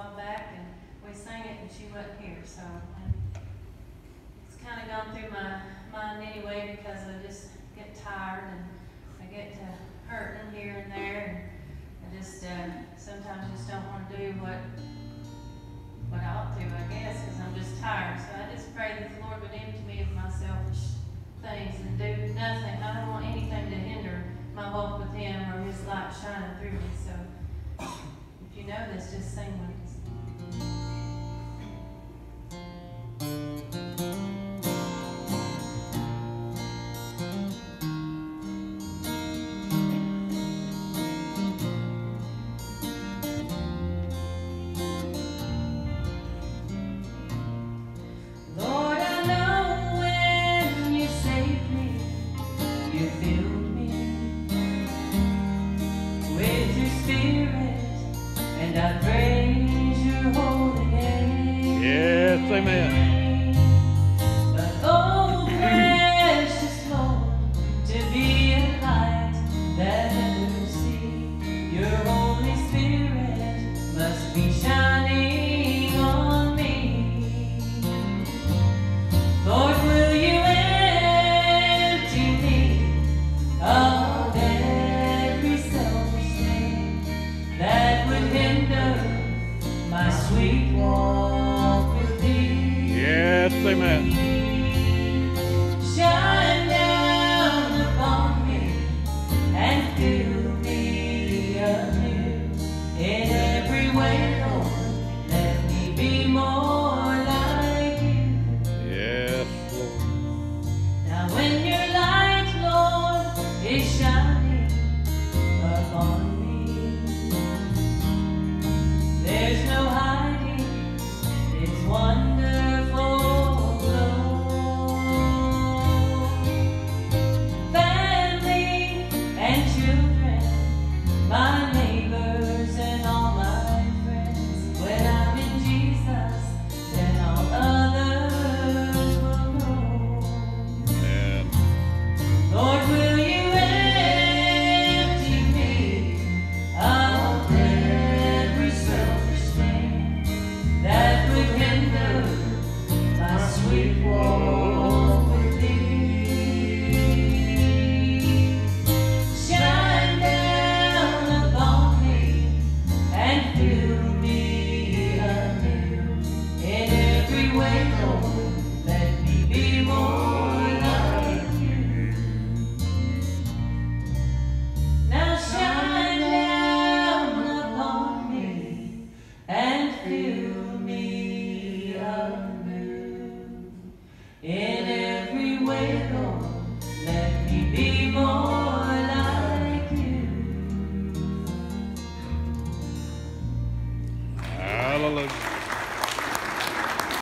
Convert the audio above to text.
while back, and we sang it, and she wasn't here. So it's kind of gone through my mind anyway, because I just get tired and I get to hurting here and there, and I just sometimes just don't want to do what I ought to, I guess, because I'm just tired. So I just pray that the Lord would empty me of my selfish things and do nothing. I don't want anything to hinder my walk with Him or His light shining through me. So if you know this, just sing with us. Amen. But oh, precious Lord, to be a light that others see. Your Holy Spirit must be shining on me. Lord, will you empty me of every selfish thing that would hinder my sweet walk with Thee? Yes, amen. Shine down upon me and fill me anew. In every way, Lord, let me be more like You. Yes, Lord. Now when Your light, Lord, is shining upon me, there's no hiding its wonderful glow. Family and children, my neighbors and all my friends, when I'm in Jesus, then all others will know. Amen. Lord, will You empty me of every selfish thing that would hinder my sweet walk with Thee? Shine down upon me and fill me anew. In every way, Lord, let me be more like You. Now shine down upon me and fill me anew. In every way, Lord, let me be more like You. Hallelujah.